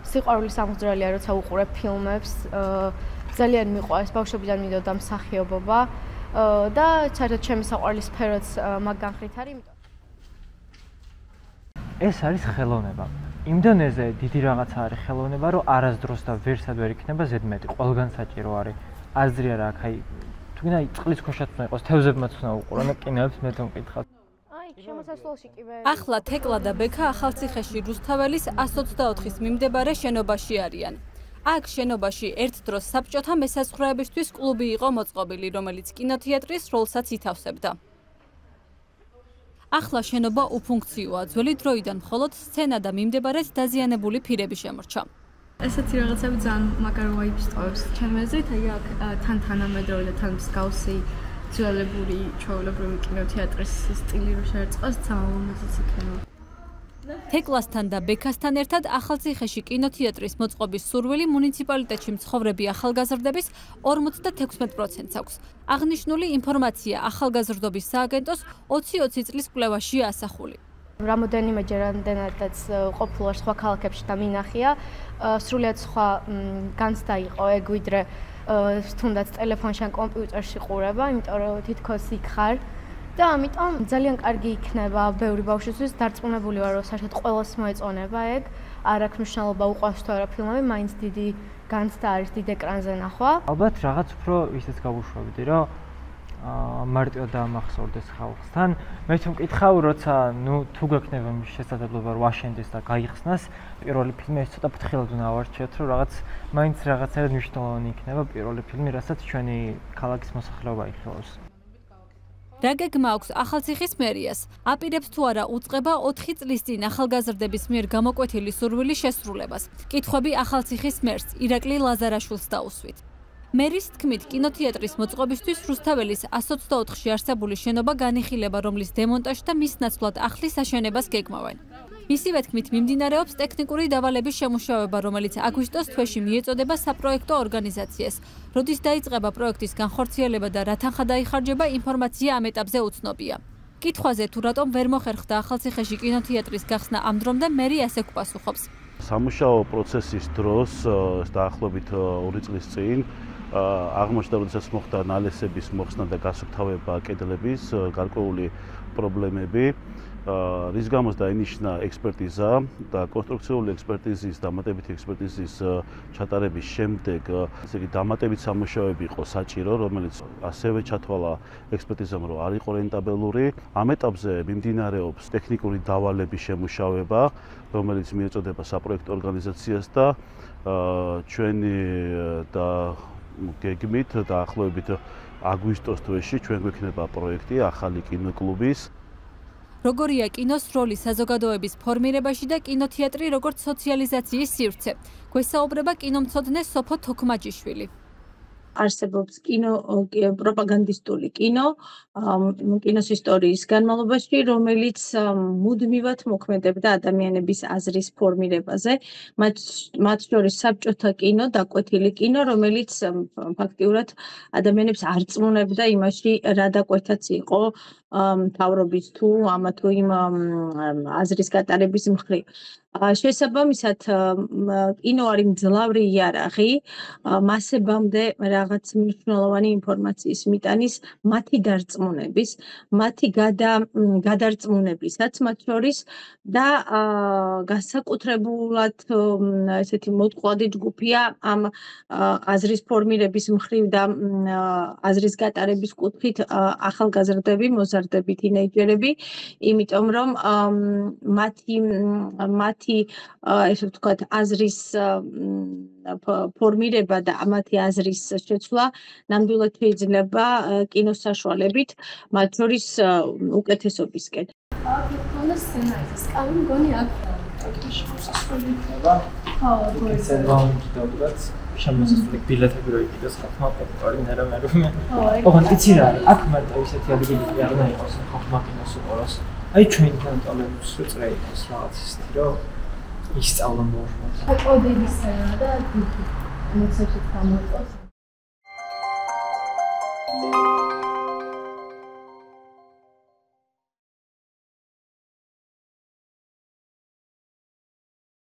სიყვარულის ამღვრელია, როცა უყურებ ფილმებს, ძალიან მიყვარს, ბავშვობიდან მინდოდა მსახიობობა და საერთოდ ჩემი საყვარლის სფეროც მაგ განხრით არის, იმიტომ ეს არის ხელოვნება. იმდენეზე დიდი რაღაცა არის ხელოვნება, რომ არასდროს და ვერსად ვერ იქნება ზედმეტი, ყველგან საჭირო არის. აზრი არა აქ, აი თუ გინდა წყლის ქვეშაც უნდა იყოს, თევზებმაც უნდა უყურონ და კინოებს მე თუმკითხავ. ახლა თეკლა და ბექა ახალციხეში რუსთაველის 124-ის მიმდებარე შენობაში არიან. აქ შენობაში ერთ დროს საბჭოთა მესაზღვრეებისთვის კლუბი იყო მოწყობილი, რომელიც კინოთეატრის როლსაც ითავსებდა. ახლა შენობა უფუნქციოა, ძველი დროიდან მხოლოდ სცენა და მიმდებარედ დაზიანებული ფირები შემორჩა. ესეთი რაღაცები ძალიან მაგარ ვაიბს ტოვებს ჩემი აზრით, აი აქ თან თანამედროვე და თან მსგავსი ძველებური ჩვეულებრივი კინოთეატრის სტილი რო შეერწყოს, ძალიან ლამაზიც იქნება. თეკლასთან და ბექასთან ერთად ახალციხეში კინოთეატრის მოწყობის სურვილი მუნიციპალიტეტში მცხოვრები ახალგაზრდების 56%-ს აქვს. აღნიშნული ინფორმაცია ახალგაზრდობის სააგენტოს 2020 წლის კვლევაშია ასახული. რამოდენიმეჯერ რამდენადაც ყოფილა სხვა ქალაქებში და მინახია, სრულიად სხვა განცდა იყო ეგ ვიდრე თუნდაც ტელეფონში ან კომპიუტერში ყურება, იმიტომ რომ თითქოს იქ ხარ და ამიტომ ძალიან კარგი იქნება ბევრი ბავშვისთვის, დარწმუნებული ვარ, რომ საერთოდ ყველას მოეწონება ეგ, არ აქვს მნიშვნელობა უყვარს თუ არა ფილმები, მაინც დიდი განცდა არის დიდ ეკრანზე ნახვა. ალბათ რაღაც უფრო ისეც გავუშვებდი, რომ მარტო დაამახსოვრდეს ხალხთან. მე თუ მკითხავ, როცა თუ გექნება შესაძლებლობა რომ აშენდეს და გაიხსნას, პირველი ფილმი ეს ცოტა ფრთხილად უნდა ავარჩიოთ, რომ რაღაც მაინც რაღაცა მნიშვნელოვანი იქნება პირველი ფილმი, რასაც ჩვენი ქალაქის მოსახლეობა იხილავს. რა გეგმა აქვს ახალციხის მერიას? აპირებს თუ არა უწყება 4 წლის წინ ახალგაზრდების მიერ გამოკვეთილი სურვილის შესრულებას. კითხვები ახალციხის მერს ირაკლი ლაზარაშვილს დაუსვით. მერის თქმით, კინოთეატრის მოწყობისთვის რუსთაველის 124-ში არსებული შენობა განიხილება, რომლის დემონტაჟი და მის ნაცვლად ახლის აშენებას გეგმავენ. მისივე თქმით, მიმდინარეობს ტექნიკური დავალების შემუშავება, რომელიც აგვისტოს თვეში მიეწოდება საპროექტო ორგანიზაციას. როდის დაიწყება პროექტის განხორციელება და რა თანხა დაიხარჯება, ინფორმაცია ამ ეტაპზე უცნობია. კითხვაზე თუ რატომ ვერ მოხერხდა ახალციხეში კინოთეატრის გახსნა ამ დრომდე, მერი ასე გვპასუხობს. სამუშაო პროცესის დროს დაახლოებით 2 წლის წინ აღმოჩნდა, როდესაც მოხდა ნალესების მოხსნა და გასუფთავება კედლების გარკვეული პრობლემები, რის გამოც დაინიშნა ექსპერტიზა და კონსტრუქციული ექსპერტიზის, დამატებითი ექსპერტიზის ჩატარების შემდეგ, ესე იგი დამატებით სამუშაოები იყო საჭირო, რომელიც ასევე ჩათვალა ექსპერტიზამ, რომ არ იყო რენტაბელური. ამ ეტაპზე მიმდინარეობს ტექნიკური დავალების შემუშავება, რომელიც მიეწოდება საპროექტო ორგანიზაციას და ჩვენი და გეგმით დაახლოებით აგვისტოს თვეში ჩვენ გვექნება პროექტი ახალი კინოკლუბის. როგორია კინოს როლი საზოგადოების ფორმირებაში და კინოთეატრი როგორც სოციალიზაციის სივრცე? გვესაუბრება კინომცოდნე სოფო თოქმაჯიშვილი. არსებობს პროპაგანდისტული კინოს ისტორიის განმავლობაში, რომელიც მუდმივად მოქმედებდა ადამიანების აზრის ფორმირებაზე, მათ შორის საბჭოთა კინო, დაკვეთილი კინო, რომელიც ფაქტიურად ადამიანებს არწმუნებდა იმაში, რა დაკვეთაც იყო მთავრობის თუ ამა თუ იმ აზრის გატარების მხრივ. შესაბამისად, კინო არის მძლავრი იარაღი, მასებამდე რაღაც მნიშვნელოვანი ინფორმაციის მიტანის მათი დარწმუნების, მათი გადარწმუნებისაც მათ შორის და განსაკუთრებულად ესეთი მოტყუადი ჯგუფია ამ აზრის ფორმირების მხრივ და აზრის გატარების კუთხით ახალგაზრდები, მოზარდები, თინეიჯერები, იმიტომ რომ მათი ესე ვთქვათ, აზრის ფორმირება და მათი აზრის შეცვლა ნამდვილად შეიძლება კინოს საშუალებით, მათ შორის უკეთესობისკენ. თქონდა სცენარის კავი მგონი აქ შესასვლელი იქნება. ხო, გოიცენდაც შემოსასვლელი ბილეთები რო იყიდეს ხალხმა პოპულარი ნერამერუმე. ოღონდ იცი რა არის? აქ მარტო ისეთი ადგილები არ უნდა იყოს ხალხმა კინოს უყუროს. აი ჩვენთან ტალენტს უწრეითოს რაღაც ისეთი რომ ისწავლა მოხდეს. კოდებისა და მოცექით გამოწოს.